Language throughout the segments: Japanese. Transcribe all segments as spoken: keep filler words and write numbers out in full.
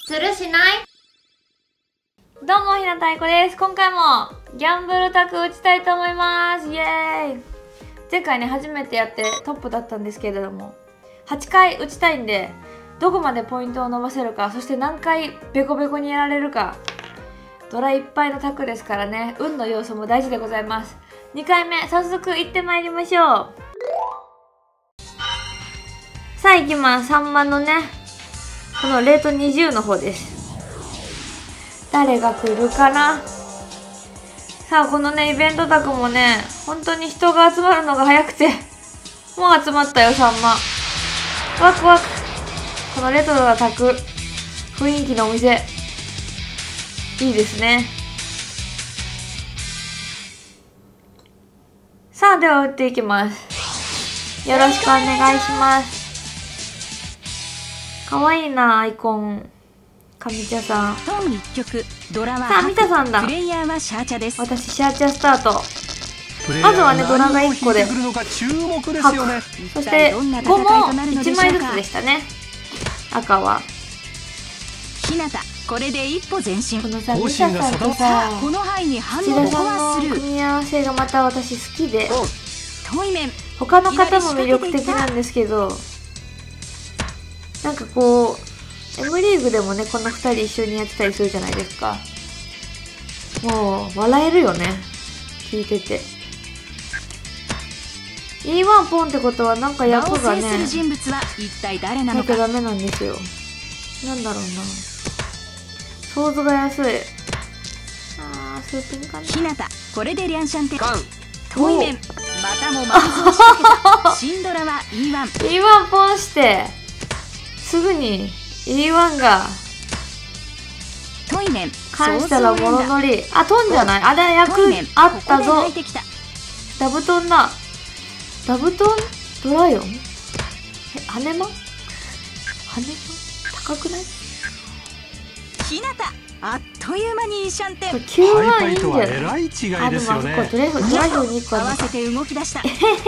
するしない？どうも、ひなたいこです。今回もギャンブルタク打ちたいと思います。イエーイ。前回ね、初めてやってトップだったんですけれども、はちかい打ちたいんで、どこまでポイントを伸ばせるか、そして何回ベコベコにやられるか、ドラいっぱいのタクですからね、運の要素も大事でございます。にかいめ、早速行ってまいりましょう。さあ行きます。さんばんのね、このレートにじゅうの方です。誰が来るかな。さあこのねイベントタクもね本当に人が集まるのが早くて、もう集まったよさんま。ワクワク。このレトロなタク、雰囲気のお店いいですね。さあでは打っていきます。よろしくお願いします。かわいいなアイコン。上茶さん。 トン一曲、ドラはさあ、ミタさんだ。 プレイヤーはシャーチャです。 私、シャーチャスタート。まずはね、ドラがいっこで。 注目ですよね。 そして、ごもいちまいずつでしたね。赤は。 ひなた、これで一歩前進。 このさ、ミタさんとさ、 この範囲に反応土田さはする。 んの組み合わせがまた私好きで、 トイメン。 他の方も魅力的なんですけど、なんかこう、M リーグでもね、このふたり一緒にやってたりするじゃないですか。もう、笑えるよね。聞いてて。イーワン ポンってことはなんか役がね、なきゃダメなんですよ。なんだろうな。想像が安い。あー、スーピンかな。 ひなた、これでリャンシャンテ。 ガン。 トイメン。またもマウスを仕掛けた。シンドラは イーワン。 イーワン ポンして、すぐに、イーワン がトイメン返したらモロノリ。あ、トンじゃない。あれ役あったぞ。ダブトンだ。ダブトンドライオンえ、ハネマンハネマン高くない？ ひなた、あっという間にイーシャンテン。 これきゅうまんいいんじゃない？ えらい違いですよね。 あ、でもあそこドライフドライフにいっこあるのか。 合わせて動き出した。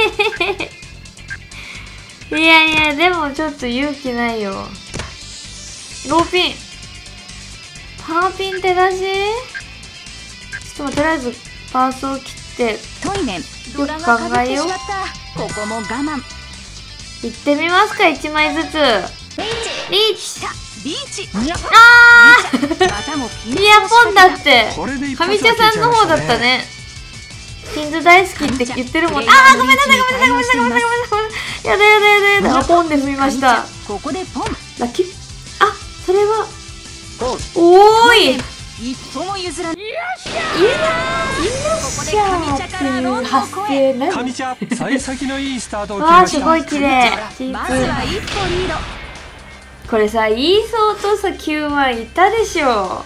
いやいや、でもちょっと勇気ないよ。ローピン。パーピン手出し？ちょっととりあえずパースを切って、 トイメン。 よく考えよう。 ここも我慢。 いってみますか、いちまいずつ。リーチリーチ。 あーまたもピンイヤポンだって。 上茶さんの方だったね。ピンズ大好きって言ってるもん。あー、ごめんなさい、ごめんなさい、ごめんなさい、ごめんなさい、ごめんなさい。やだやだやだやだ。ポンで踏みました。 ここでポン。 ラッキー。あ、それは。おーい。 一歩も譲らない。 いやっしゃーっていう発声ね。 上茶、幸先のいいスタートを切りわー、 ました。 すごい綺麗。 まずは一歩リード。 これさ、イーソーとさ、きゅうまんいったでしょ。はい。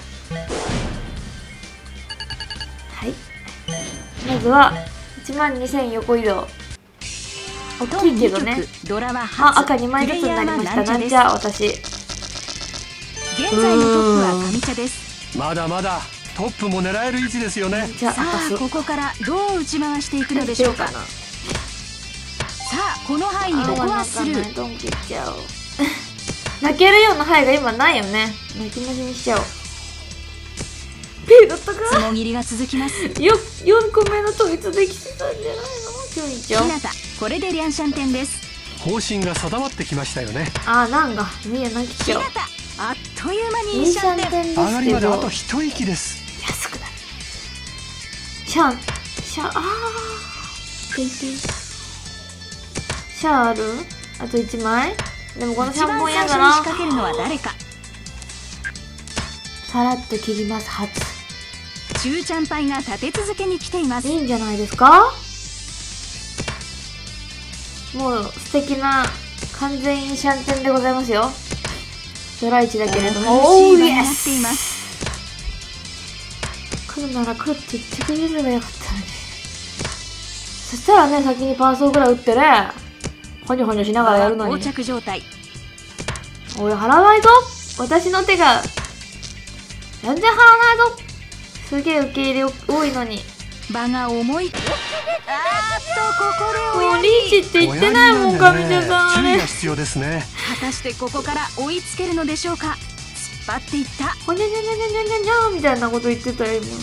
まずは、いちまんにせん横移動。大きいけどね。あ、赤にまいずつになりました。なんちゃ、私。 現在のトップは上茶です。 まだまだトップも狙える位置ですよね。 じゃあ、 さあここからどう打ち回していくのでしょうか。さあこの範囲にここはスルー。 ドン切っちゃおう。泣けるような範囲が今ないよね。泣き増しにしちゃおう。P だったか。 つもぎりが続きます。 よよんこめの統一できてたんじゃないの？今日一応。 ひなた、これでリャンシャンテンです。 方針が定まってきましたよね。 あー、なんかみや泣きちゃう。 ひなた、あっという間にイーシャンテン。 上上がりまであと一息です。 安くなる。シャン、シャ、あー。ピンピン。シャーある？あといちまい？でもこのシャンポンやだな。 仕掛けるのは誰か。 さらっと切ります、初。 中ちゃんパイが立て続けに来ています。 いいんじゃないですか？もう素敵な完全イーシャンテンでございますよ。ドラいちだけれども、おーイエス。来るなら来るって言ってくれればよかったのに。そしたらね、先にパーソーぐらい打ってね、ほにょほにょしながらやるのに。 膠着状態。 おい、払わないぞ。私の手が全然払わないぞ。すげえ受け入れ多いのに。 場が重い。あーっとここでもうリーチって言ってないもん、上茶さん。あれ注意が必要ですね。 果たしてここから追いつけるのでしょうか。ス張っていった。 ほにゃにゃにゃにゃにゃにゃにゃみたいなこと言ってたよ今。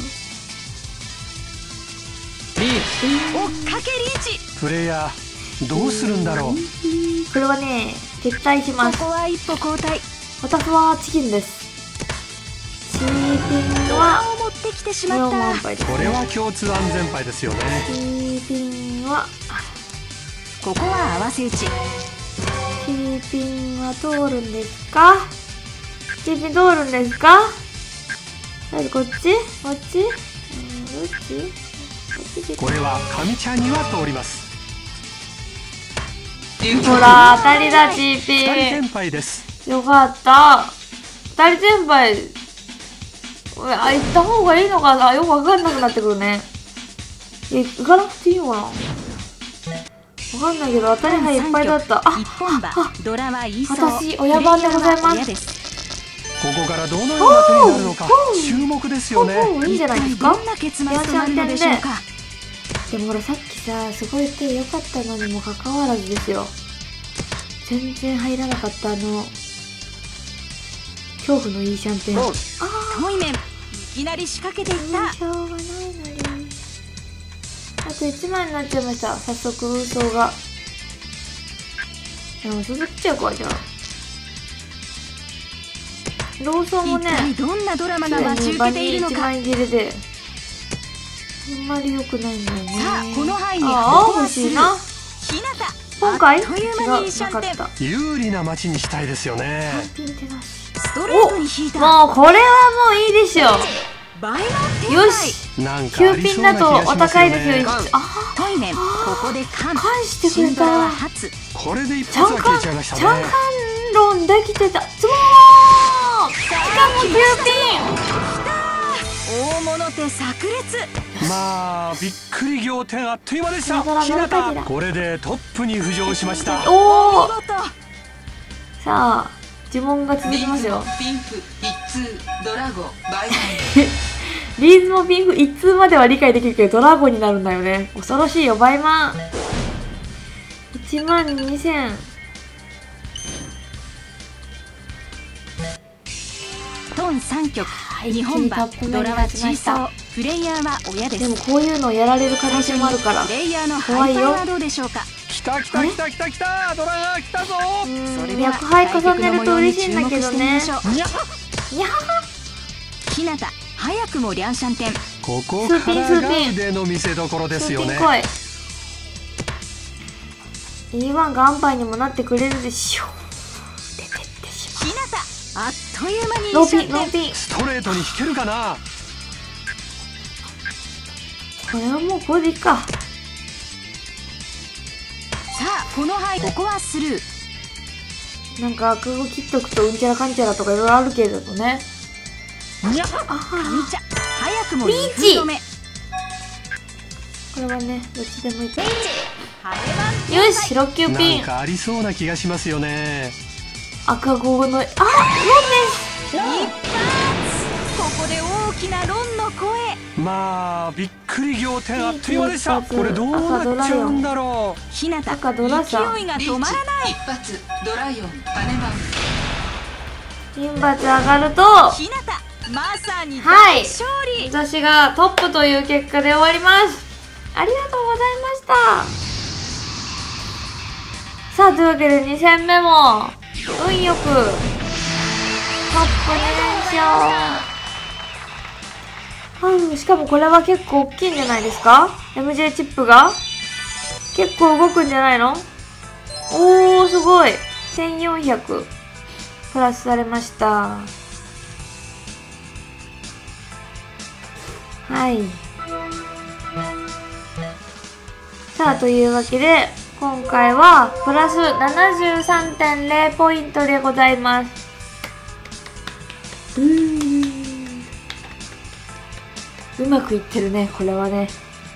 リー追っかけリーチ。 プレイヤーどうするんだろう。 これはね撤退します。 ここは一歩後退。 私はチキンです。チーピンはを持ってきてしこれはまった。 満杯です、ね、 これは共通安全牌ですよね。 チーピンはここは合わせ打ち。 チーピンは通るんですか。チーピン通るんですか。なんでこっちこっち、うん、どっちこっち。 これは神ちゃんには通ります。 ほら当たりだチー二人ピ先輩です。 ン。よかった。二人先輩。あ、行った方がいいのかな。よくわかんなくなってくるね。え、行かなくていいのかな。わかんないけど当たり牌いっぱいだった。あ、 一本馬ドラは言いそう。 私親番でございます。 ここからどのような手になるのか注目ですよね。 おーいいんじゃないですか。 どんな結末となるのでしょうか。 でもほらさっきさすごい手良かったのにもかかわらずですよ、全然入らなかったあの恐怖のいいシャンテン。あ遠い面いきなり仕掛けていった。 あしょうがないのに。あといちまいになっちゃいました。早速運送が。でも続っちゃうか。じゃあローソンも一ね体どんなドラマが待ち受けているのいちか。 まい切れであんまり良くないんだよね。 さあこの範囲にああここは欲しいな。 ひなた今回あっという間にいいシャンテン。 違うなかった。 有利な街にしたいですよね。 ピン手なし。 ストレートに引いた。 もうこれはもういいでしょ。 倍の展開。 よし。 なんきかありそうゅうピンだな気がしますよね。 とお高いですよ。あ遠い面ここでカン。 返してくれたシンバラは初。 これで一チャンカン、 発は消えちゃいましたね。 チャンカン論できてた。つもーしかもきゅうピ大物手炸裂。 まあびっくり仰天あっという間でした。 ドラひなドラドラたこれでトップに浮上しました。 ン。おお。 見事。 さあ呪文が続きますよ。 ピンフ一通ドラゴバイリーズもピンフ一通までは理解できるけどドラゴンになるんだよね。恐ろしいよ。バイマンいちまんにせん。 トンさん局はい日本馬一気にトップ目にドラはチー立ちましたソープレイヤーは親です。 でもこういうのをやられる可能性もあるから。 プレイヤーの怖いよハイパーはどうでしょうか。 来た来た来た来た来たドラが来たぞ。 うそれではん、役杯重ねると嬉しいんだけどね。 対局の模様に注目してみましょう。 にゃにゃはは。 ひなた早くもリャンシャンテン。 ここからスーピンスーがピン腕の見せ所ですよね。 来い。イーワン が安牌にもなってくれるでしょう。出てってしまひなたあっという間にう。ローシャンテン。 ピンローピン。 ストレートに引けるかな。 これはもうこれでいいか。 さあこの範囲ここはスルー。 なんか悪語切っとくとうんちゃらかんちゃらとかいろいろあるけれどね。 にゃあは神茶早くもリにーチ分止め。 これはねどっちでもいいか。 ハレマンよしろっ級ピン。 なんかありそうな気がしますよね。 赤号のあロンです。 一発。ここで大きなロンの声。 まあびっくり仰天あっという間でした。 一発これどうなっちゃうんだろう。 ひなた赤ドラさん勢いが止まらない。 一発ドライオン羽マウ金罰上がるとひなたまさにはい大勝利。 私がトップという結果で終わります。ありがとうございました。さあというわけでに戦目も運よくトップに連勝。うん、しかもこれは結構大きいんじゃないですか。 エムジェー チップが結構動くんじゃないの。おーすごいせんよんひゃくプラスされました。はい。さあというわけで今回はプラス ななじゅうさんてんゼロ ポイントでございます。うーんうまくいってるねこれはね。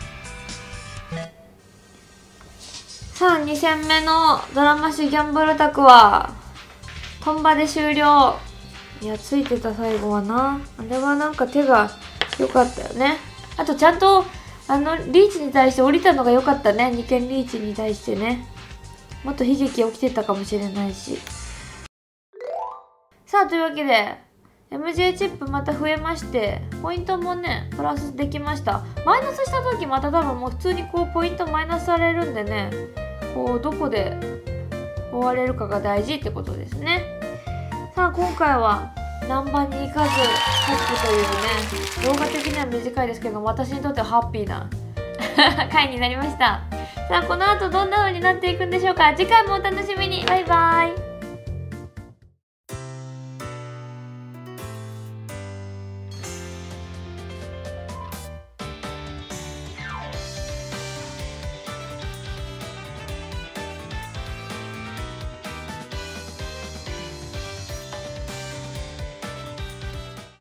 さあに戦目のドラマ誌ギャンブル卓はトンバで終了。いやついてた最後はなあれはなんか手が良かったよね。あとちゃんとあのリーチに対して降りたのが良かったね。に件リーチに対してねもっと悲劇起きてたかもしれないし。さあというわけでエムジェー チップまた増えまして、ポイントもねプラスできました。マイナスした時また多分もう普通にこうポイントマイナスされるんでね、こうどこで終われるかが大事ってことですね。さあ今回はナンバに行かずトップというね、動画的には短いですけど私にとってはハッピーな回になりました。さあこの後どんな風になっていくんでしょうか。次回もお楽しみに。バイバイ。